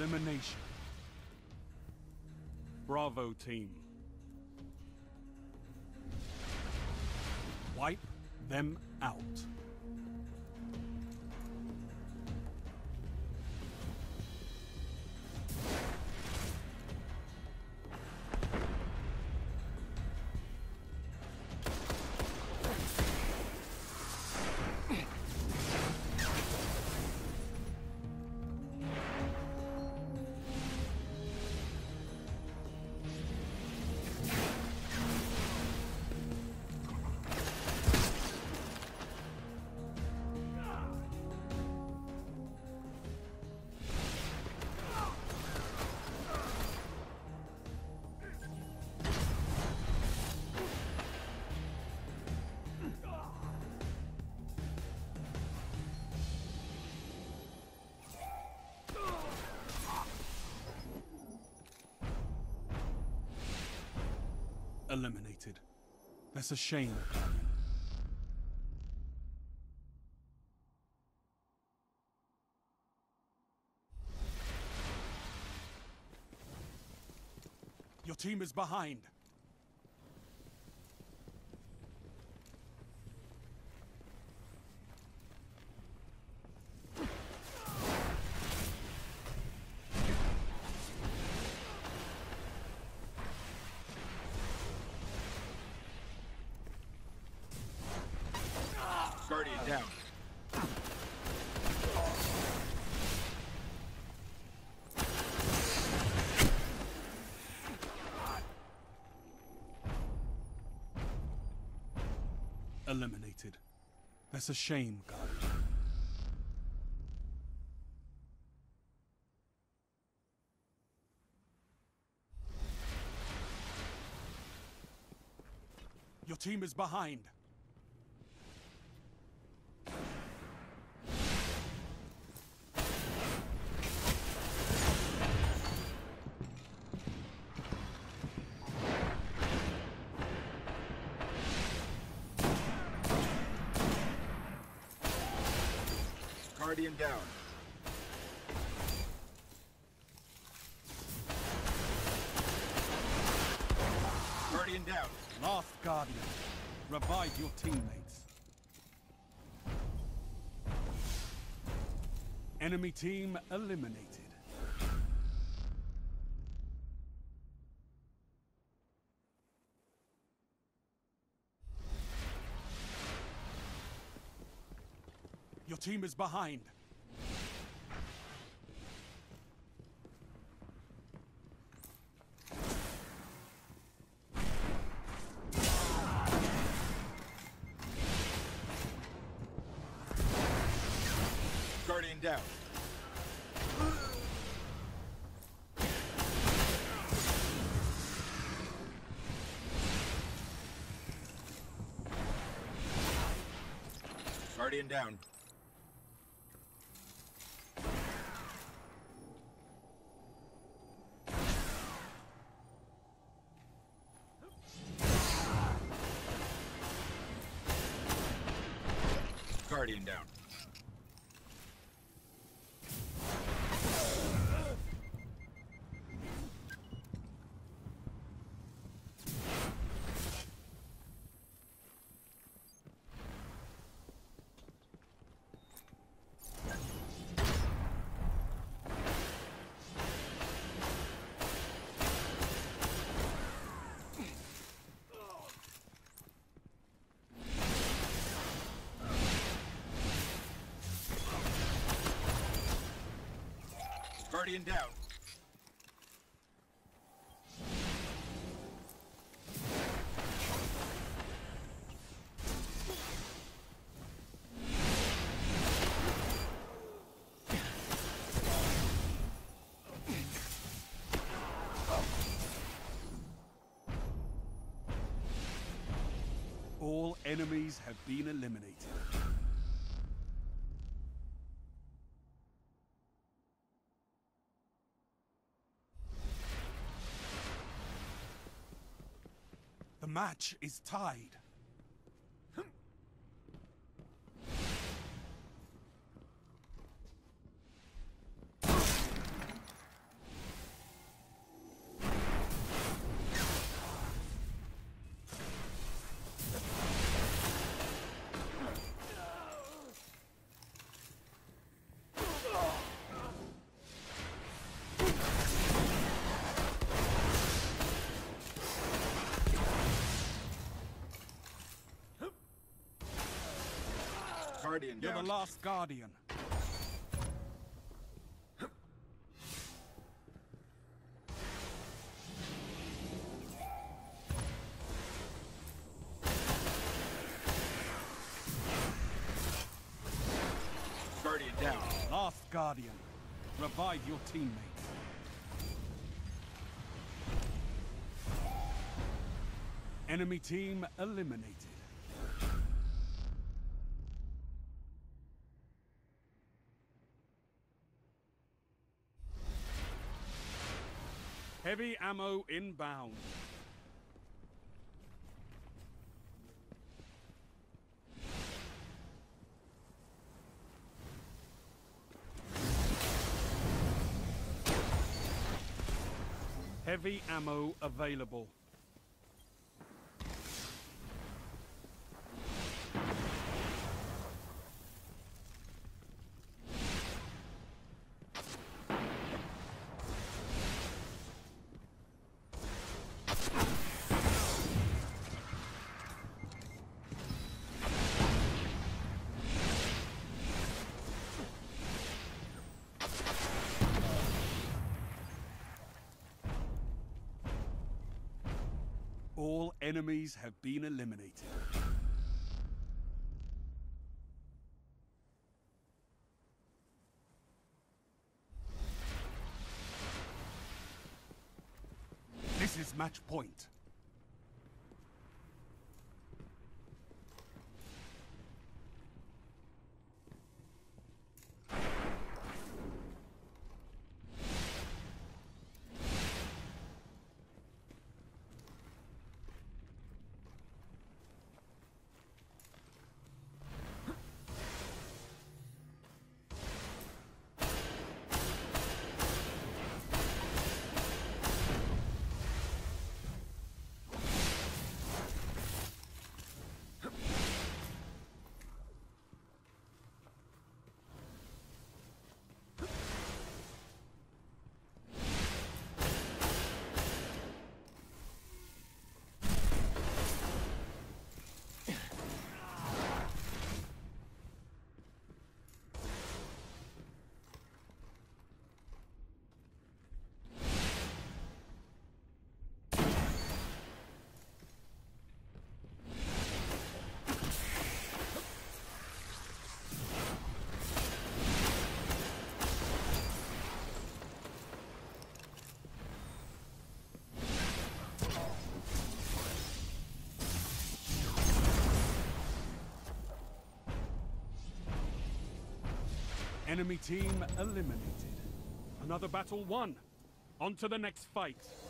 Elimination. Bravo team. Wipe them out. Eliminated. That's a shame. Your team is behind. Guardian down. Eliminated. That's a shame, Guardian. Your team is behind. Guardian down. Guardian down. Last Guardian. Revive your teammates. Enemy team eliminated. Your team is behind. Guardian down. Guardian down. Guardian down. Guardian down. All enemies have been eliminated. The match is tied. Guardian You're down. the last guardian. Guardian down. Last guardian. Revive your teammates. Enemy team eliminated. Heavy ammo inbound. Heavy ammo available. All enemies have been eliminated. This is match point. Enemy team eliminated. Another battle won. On to the next fight.